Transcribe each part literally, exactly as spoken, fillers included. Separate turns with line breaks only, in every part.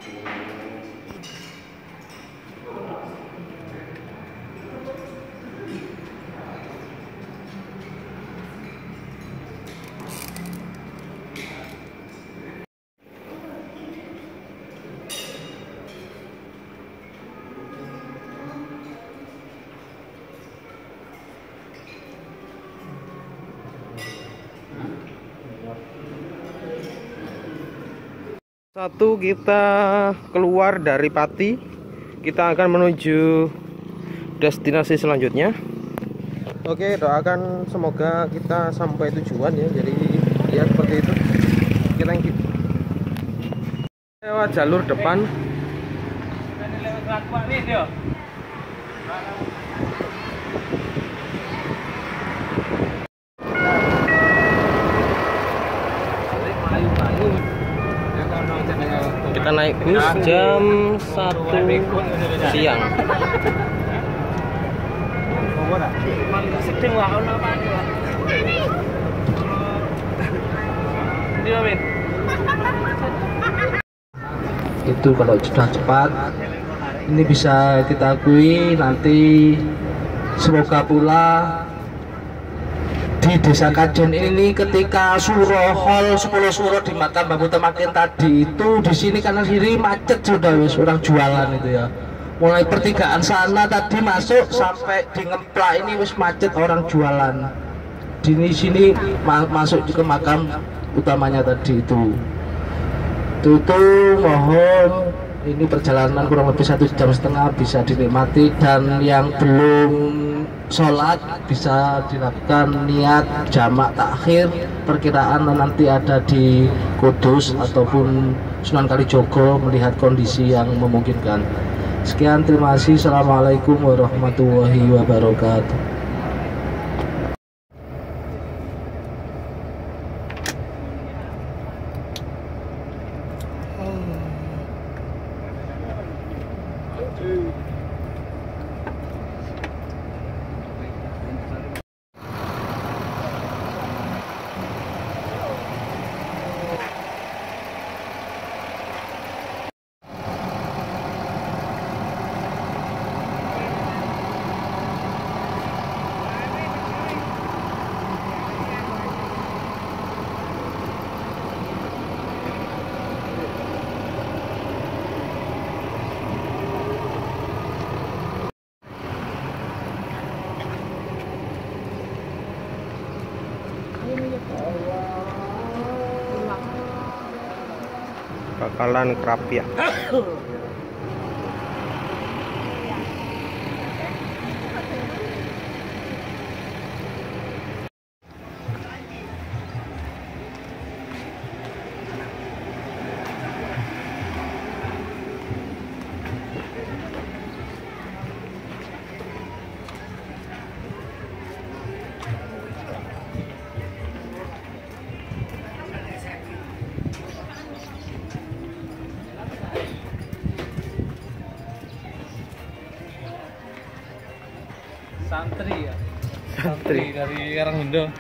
Satu, kita keluar dari Pati, kita akan menuju destinasi selanjutnya. Oke, doakan semoga kita sampai tujuan ya. Jadi ya seperti itu. Kita lewat jalur depan. Kita naik bus jam satu siang.
Itu kalau sudah cepat ini bisa kita akui. Nanti semoga pula di Desa Kajen ini ketika Suro Hall sepuluh Suro di makam Bambu Temakin tadi itu, di sini kanan kiri macet sudah, wis orang jualan itu ya. Mulai pertigaan sana tadi masuk sampai di Ngemplak ini wis macet orang jualan. Di sini ma masuk ke makam utamanya tadi itu. Itu, itu mohon ini perjalanan kurang lebih satu jam setengah bisa dinikmati, dan yang belum sholat bisa dilakukan niat jamak takhir. Perkiraan nanti ada di Kudus ataupun Sunan Kalijogo melihat kondisi yang memungkinkan. Sekian, terima kasih. Assalamualaikum warahmatullahi wabarakatuh.
Bakalan Krapia.
Santri ya,
Santri
dari Karanggundo.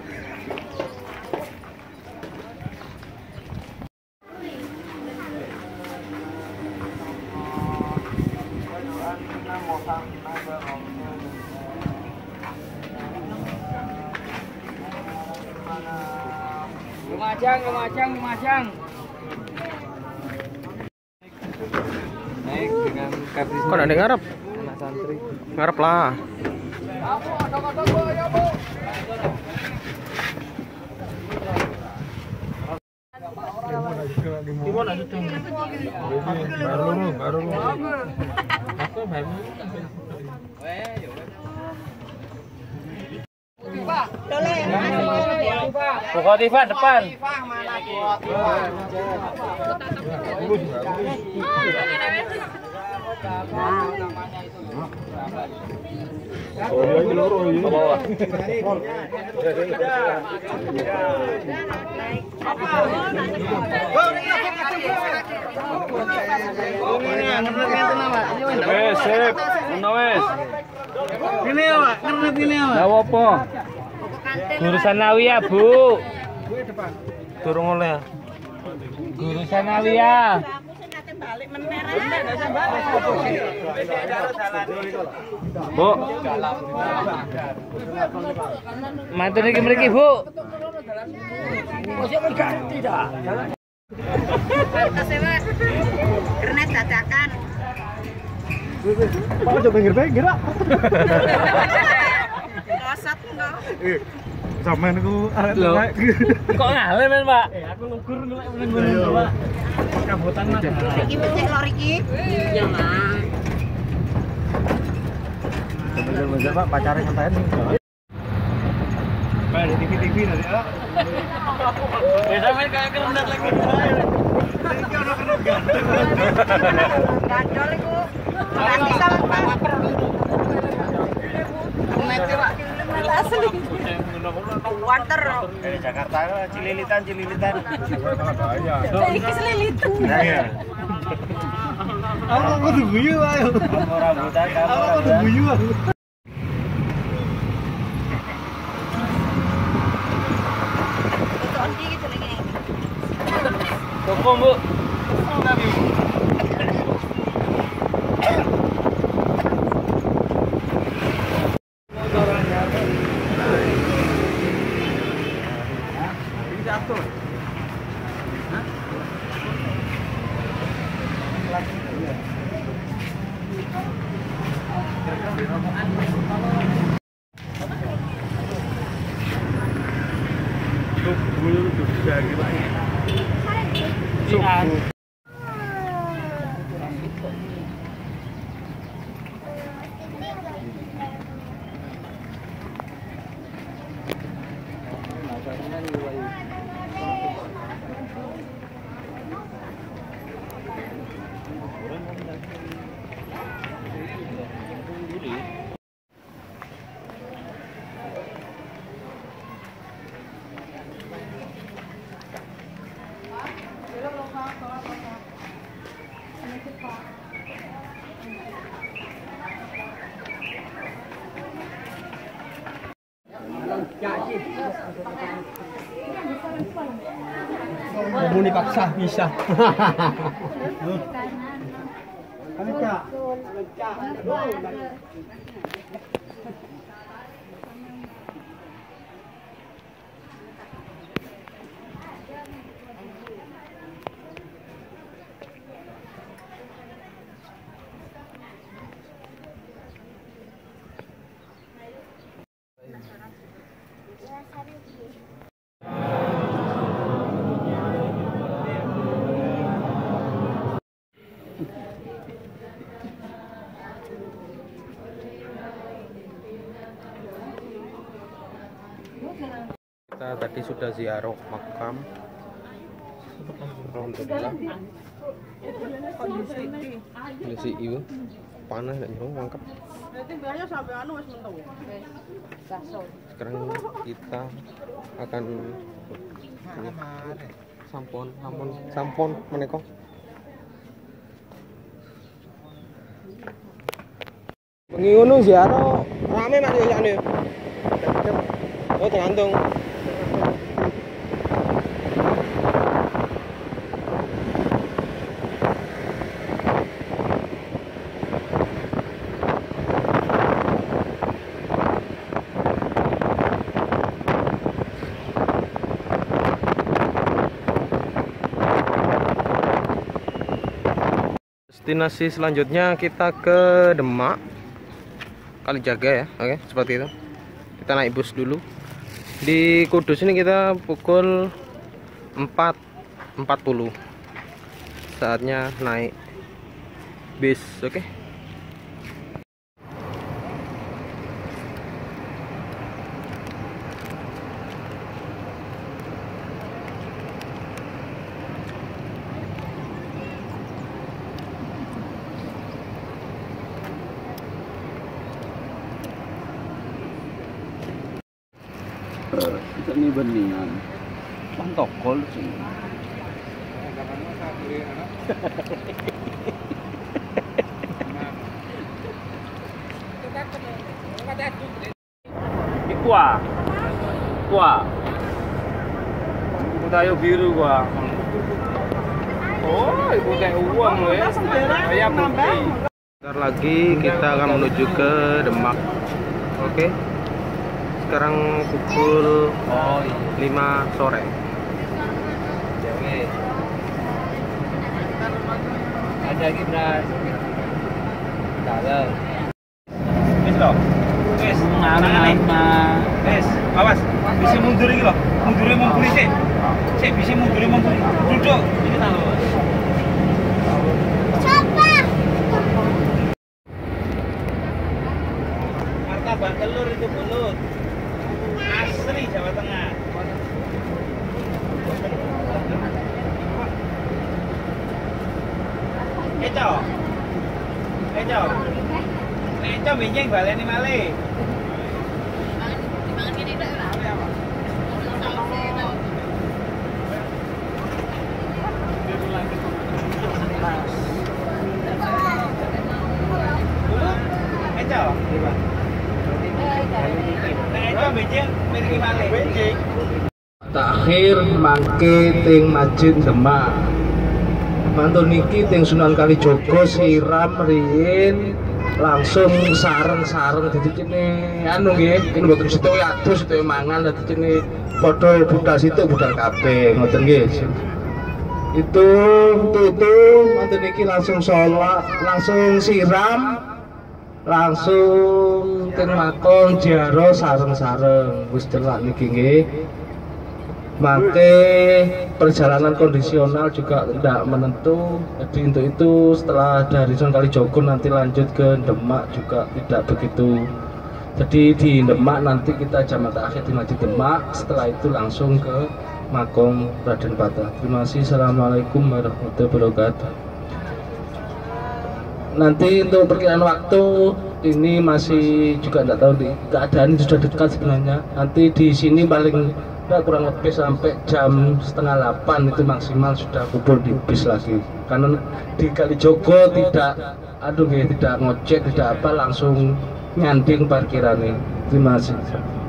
Lumajang, Lumajang, Lumajang. Naik dengan kartis.
Kok ada ngarep?
Anak santri.
Ngarep lah.
Kokotifah depan.
Wes, sip. Ono wes.
Ini Pak, ngerti ini Pak.
Lah opo? Guru Sanawiyah, Bu.
Durung oleh.
Guru Sanawiyah. Bu. Mantu niki mriki, Bu.
Kernet dadakan.
Pak coba pinggir-pinggir, Pak.
Kosot enggak.
Sampeyan niku arek
Lho.
naik.
Kok ngalih men, Pak? Eh, aku lugur ngelek meneng ngono, Pak. Kabutan Mas.
Iki becek lor iki. Iya, Mas.
Bener-bener Pak pacarnya ngantain nih. Pak, di T V-T V nanti, Pak.
Ya sampean kayak kerendat lagi.
Gandol iku. Nanti sama Pak. Asli. Water.
Dari Jakarta cililitan cililitan.
Iki selilitan.
Iya. Aku kudu guyu ayo. Rambutan, aku kudu guyu aku.
Tutup iki gitu lagi.
Toko, Bu. Subuh.
Mau dipaksa bisa. Anak.
Kita tadi sudah ziarah makam. Alhamdulillah. Kondisi ibu panas dan jauh mangkap. Sekarang kita akan sampon, sampon, sampon meneko. Bengi ngono ziarah rame mak ya ane. Oh tergantung. Destinasi selanjutnya kita ke Demak Kalijaga ya. Oke, seperti itu. Kita naik bus dulu. Di Kudus ini kita pukul empat empat puluh. Saatnya naik bis, oke.
Ini beningan pantokol sih.
Ikwa. Ikwa. Tayo biru gua. Oh, ibu kayak uang loh ya. Kayak bukti.
Sebentar lagi kita akan menuju ke Demak. Oke. Sekarang pukul
Oh,
lima sore.
oke. Ada lagi beras. Dalam.
Wis lho. Wis,
Mama.
wis. Awas, bisa mundur iki lho. Mundure mundur sik. Sik bisa mundure mundur. Duduk. Iki tak lho. Martabak telur itu belut. Asli Jawa Tengah. Eco. Eco. Eco binjing baleni malih. Eco. Eco binjing miliki malih. Binjing.
Takhir mangke ting Masjid Demak. Mantun niki ting Sunan Kalijaga siram riyin langsung sareng-sareng dadi kene anu nggih, kene mboten sitowe adus sitowe mangan dadi kene padha budal situ budal kabeh ngoten nggih. Itu itu itu mantun niki langsung sholat, langsung siram, langsung ten makam ziarah sareng-sareng wis delak niki nggih. Mangke perjalanan kondisional juga tidak menentu. Jadi untuk itu setelah dari Sunan Kalijaga nanti lanjut ke Demak juga tidak begitu. Jadi di Demak nanti kita jamak akhir di Masjid Demak. Setelah itu langsung ke makam Raden Patah. Terima kasih. Assalamualaikum warahmatullahi wabarakatuh. Nanti untuk perkiraan waktu ini masih juga tidak tahu di keadaan sudah dekat sebenarnya. Nanti di sini paling nggak kurang lebih sampai jam setengah delapan itu maksimal sudah kumpul di bis lagi. Karena di Kalijogo tidak, aduh ya, tidak ngojek, tidak apa, langsung nyanding parkiran ini. Terima kasih.